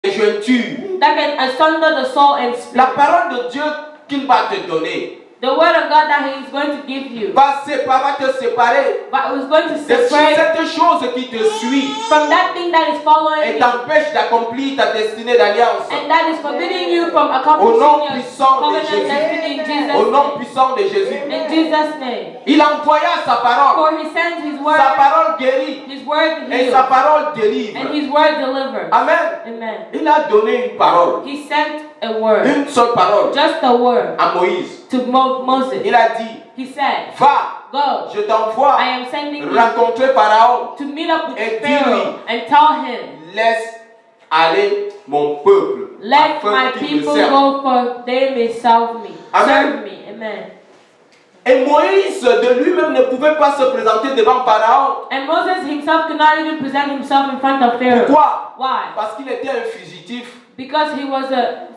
jointures. That can asunder the soul and spirit. La parole de Dieu qu'il va te donner The word of God that He is going to give you. va te séparer But He's going to de separate cette chose qui te suit from that thing that is following et you. t'empêche d'accomplir ta destinée d'alliance. And that is forbidding you from Au accomplishing nom your puissant de covenant Jésus. destiny in Jesus' Au nom name. puissant de Jésus. In Jesus' name. Il envoya sa parole. For He sends His word. Sa parole guérit. His word Et heals. sa parole délivre. And His word delivers. Amen. Amen. Il a donné une parole. He sent a word. Une seule parole Just a word à Moïse. to Moses. Il a dit, He said, va, go. je t'envoie I am sending you rencontrer Pharaon. to meet up with Et Pharaoh dis-lui, and tell him, laisse aller mon peuple. let afin my qu'il me people serve. go for they may serve me. Amen. Serve me. Amen. Et Moïse de lui-même ne pouvait pas se présenter devant Pharaon. And Moses himself could not even present himself in front of Pharaoh. Pourquoi? Why? Parce qu'il était un fugitif. Because he was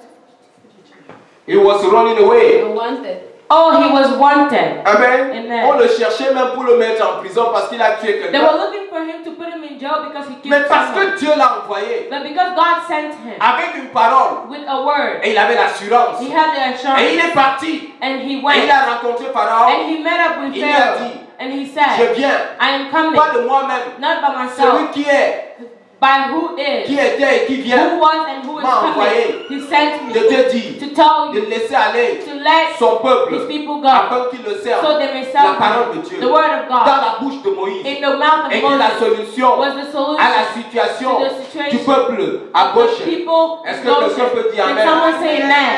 He was running away. Wanted. he was wanted. Amen. Amen. On le cherchait même pour le mettre en prison parce qu'il a tué They were quelqu'un. looking for him to put him in jail because he Mais killed parce someone. que Dieu l'a envoyé But because God sent him avec une parole with a word, et il avait l'assurance. he had the Et il assurance, est parti. and he Et went, il a rencontré Pharaon. and he met up with Il lui a Pharaoh, dit, and he je said, viens, I am coming, pas de moi-même. not by Celui myself, qui est, by who is, qui était et qui who vient, was and who is m'a coming. envoyé He sent de me te dire, to tell de you laisser aller to let son his peuple people go, afin qu'il le serve. so they may La serve parole de him. Dieu The word of dans God la bouche de Moïse in the mouth of était la Moses solution was the solution à la situation to the situation. du peuple à The gauche. people Est-ce que quelqu'un peut dire Can amen? someone say amen?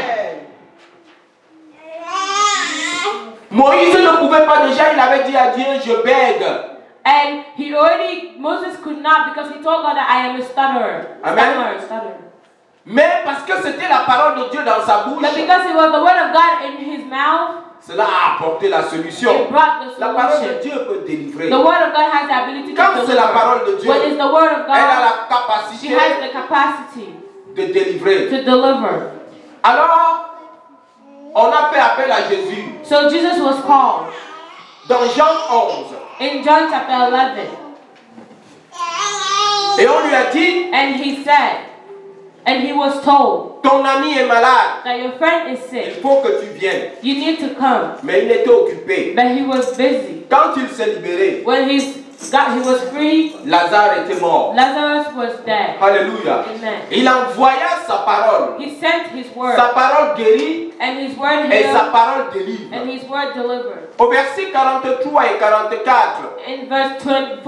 Moïse ne pouvait pas déjà, il avait dit à Dieu, je bègue. And Moses could not because he told God that I am a stutterer. Amen. Stutterer. Mais parce que c'était la parole de Dieu dans sa bouche, But because it was the word of God in his mouth, cela a apporté la solution. it brought the La parole de solution. Dieu peut délivrer. The word of God has the ability to Quand deliver. c'est la parole de Dieu, When it's the word of elle a God, la she capacité has the capacity de délivrer. to deliver. Alors, on a fait appel à Jésus. So Jesus was called Dans Jean 11, in John chapter 11. et on lui a dit, And he said, and he was told ton ami est malade, that your friend is il sick. faut que tu viennes. You need to come. Mais il était occupé. But he was busy. Quand il s'est libéré, When he was free, Lazare était mort. Lazarus was dead. Alléluia. Amen. Il envoya sa parole. He sent his word, Sa parole guérit and his word et sa healed, parole délivre. and his word delivered. Au verset 43 et 44, In verse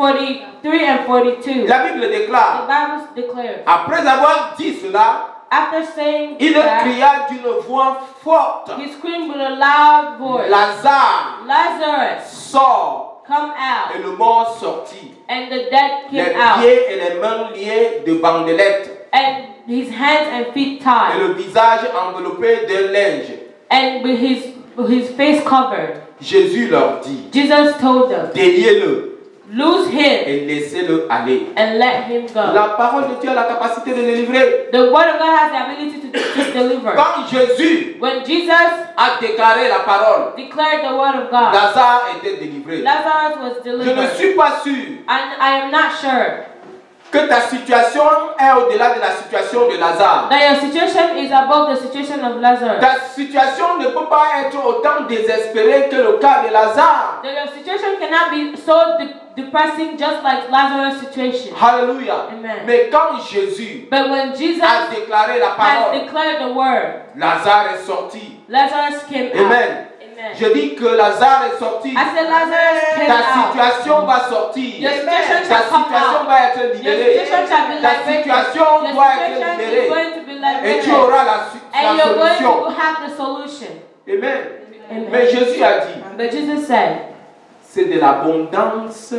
43 and 42, la Bible the déclare, Bible declares, après avoir dit cela, after saying il that, cria d'une voix forte, he screamed with a loud voice, Lazare, Lazarus, sort. come out. Et le mort sortit, And the dead les came out, pieds et les mains liés de bandelettes, and his hands and feet et tied, le visage enveloppé d'un linge. and with his face covered. Jésus leur dit, Jesus told them, déliez-le loose him et laissez-le aller. and let him go. La parole de Dieu a la capacité de délivrer. The word of God has the ability to deliver. Quand Jésus When Jesus a déclaré la parole, declared the word of God, Lazare était délivré. Lazarus was Je ne delivered. suis pas sûr And I am not sure que ta situation est au-delà de la situation de Lazare. that your situation is above the situation of Lazarus. Ta situation ne peut pas être autant désespérée que le cas de Lazare. That your situation cannot be so depressing just like Lazarus' situation. Alléluia. Amen. Mais quand Jésus But when Jesus a déclaré la has parole, declared the word, Lazare est sorti. Lazarus came out. Amen. Amen. Je dis que Lazare est sorti. I said Lazarus came Ta out. situation va sortir. Your situation Ta shall come situation out. va être Your libérée. situation shall be Ta liberated. situation Your doit être situation is libérée. going to be Et tu liberated. auras la And you're going solution. to have the solution. Amen. Amen. Mais Jésus a dit, But Jesus said, c'est de l'abondance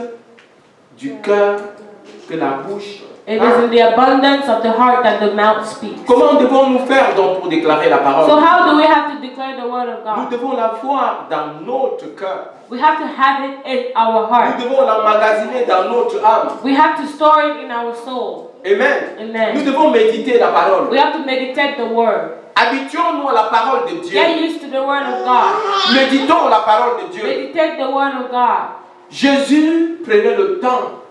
du cœur que la bouche. it is in the abundance of the heart that the mouth speaks. Comment devons-nous faire donc pour déclarer la parole? So how do we have to declare the word of Nous God? devons l'avoir dans notre cœur. We have to have it in our Nous heart. devons l'emmagasiner dans notre âme. We have to store it in our soul. Amen. Amen. Nous devons méditer la parole. We have to meditate the word. Habituons-nous à la parole de Dieu. Get used to the word of God. Méditons la parole de Dieu. Meditate the word of God. Jésus prenait le temps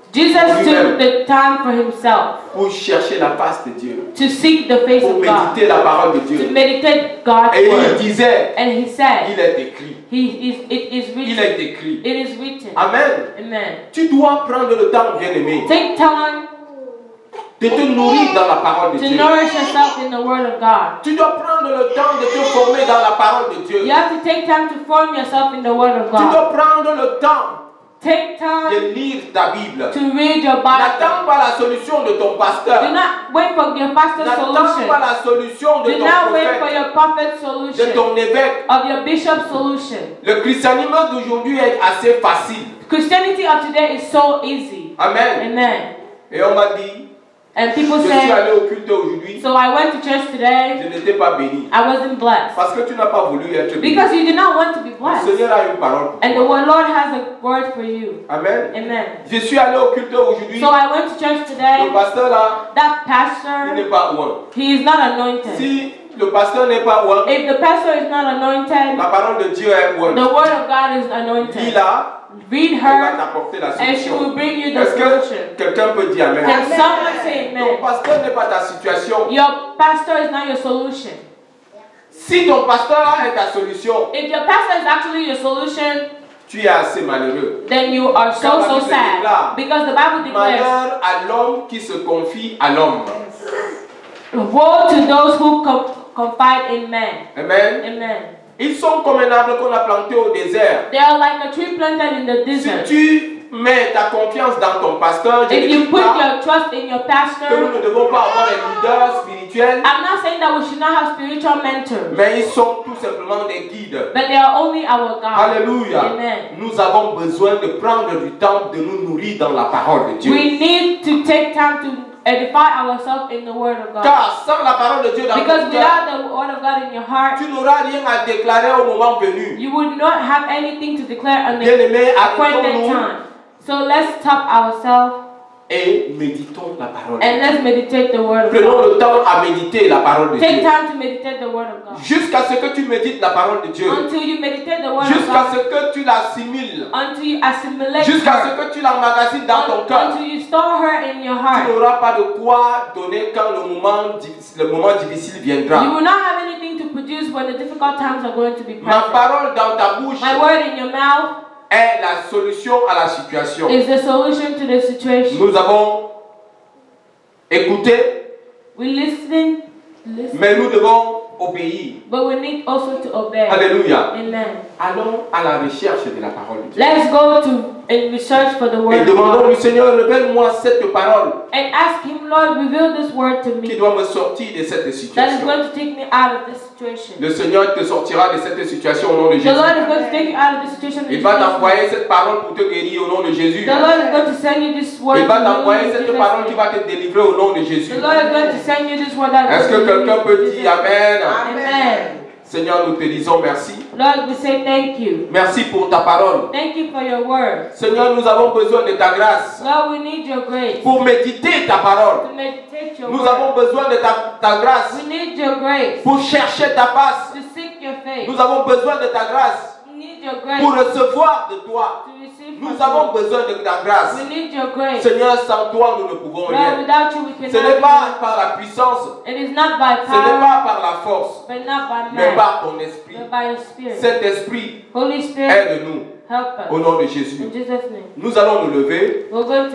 Jesus lui-même. took the time for himself Pour chercher la face de Dieu. to seek the face Pour of God, méditer la parole de to Dieu. meditate God's Et il word. disait, And he said, il est écrit. it is Il written. est écrit. It is written. Amen. Amen. Tu dois prendre le temps, bien-aimé, Take time de te nourrir dans la parole de to Dieu. nourish yourself in the word of God. Tu dois prendre le temps de te former dans la parole de Dieu. You have to take time to form yourself in the word of Tu God. dois prendre le temps Take time de lire ta Bible. to read your N'attends Bible. pas la solution de ton Do pasteur. not wait for your pastor's N'attends pas solution. la solution de Do ton not wait for prophète, your prophet's de solution, ton évêque. of your bishop's solution. Le christianisme d'aujourd'hui est assez facile. Christianity of today is so easy. Amen. Amen. Et on m'a dit, And people je suis say, allé au culte aujourd'hui, so I went to church today, je n'étais pas béni. I wasn't blessed. Parce que tu n'as pas voulu être béni. Because you did not want to be Le blessed. Seigneur a une parole pour And the toi. Lord has a word for you. Amen. Amen. Je suis allé au culte aujourd'hui. So I went to church Le today. pasteur là, That il pastor, n'est pas loin. he is not anointed. Si le pasteur n'est pas loin, If the pastor is not anointed, la parole de Dieu est loin. the word of God is Dis anointed. là, Read il va her, t'apporter la and she will solution. bring you the Est-ce solution. que quelqu'un peut dire Amen? Can someone say Ton amen? pasteur n'est pas ta situation. Your pastor is not your solution. Si ton pasteur est ta solution, If your pastor is actually your solution, tu es assez malheureux. then you are so sad. Because the Bible declares, Malheur à l'homme qui se confie à l'homme. woe to those who confide in men. Amen. Amen. Ils sont comme un arbre qu'on a planté au désert. They are like a tree planted in the Si desert. tu mets ta confiance dans ton pasteur, je ne If you dis put pas your trust in your que nous pastor, ne devons pas avoir des leaders spirituels, I'm not saying that we should not have spiritual mentors, mais ils sont tout simplement des guides. but they are only our God. Alléluia. Amen. Nous avons besoin de prendre du temps de nous nourrir dans la parole de Dieu. We need to take time to edify ourselves in the Word of God. Car sans la parole de Dieu dans Because ton cœur, without the Word of God in your heart, tu n'auras rien à déclarer au moment venu. you would not have anything to declare on the Bien-aimés, appointed arrêtons-nous time. So let's stop ourselves et méditons la parole de and Dieu. let's meditate the Word of Prenons God. le temps à méditer la parole de Take Dieu. time to meditate the Word of God. Jusqu'à ce que tu médites la parole de Dieu. Until you meditate the Word of Jusqu'à God. ce que tu l'assimiles. Until you assimilate Jusqu'à her. ce que tu l'emmagasines dans ton cœur. Until you store her in your Tu heart. n'auras pas de quoi donner quand le moment difficile viendra. You will not have anything to produce when the difficult times are going to be Ma present. parole dans ta bouche My word in your mouth est la solution à la situation. is the solution to the situation. Nous avons écouté, We listen, mais nous devons obéir. but we need also to obey. Alléluia. Amen. Allons à la recherche de la parole de Dieu. Let's go to and research for the Et word of demandons God. au Seigneur, révèle-moi cette parole And ask Him, Lord, reveal this word to qui me doit me sortir de cette that is situation. going to take me out of this situation. Le Seigneur te sortira de cette situation au nom de The Jésus. Lord is going to take you out of this situation. in Il va Jesus' name. t'envoyer cette parole pour te guérir au nom de Jésus. The Lord is going to send you this word Il va to you t'envoyer in cette Jesus' parole qui name. va te délivrer au nom de Jésus. The Lord is going to send you this word that Est-ce que quelqu'un peut dire Amen? Amen. Seigneur, nous te disons merci. Lord, we say thank you. Merci pour ta parole. Thank you for your word. Seigneur, nous avons besoin de ta grâce Lord, we need your grace pour méditer ta parole. to meditate your Nous word. avons besoin de ta grâce We need your grace pour chercher ta face. to seek your face. Nous avons besoin de ta grâce We need your grace pour recevoir de toi. to receive Nous from avons you. besoin de ta grâce. We need your grace. Seigneur, sans toi, nous ne pouvons Lord, rien. without you, we Ce n'est cannot. pas par la puissance, It is not by ce n'est power, pas par la force, but not by mais man, par ton esprit. but by your spirit. Cet esprit, Holy Spirit, aide-nous help au us. nom de In Jésus. Jesus' name. Nous allons nous lever. We're going to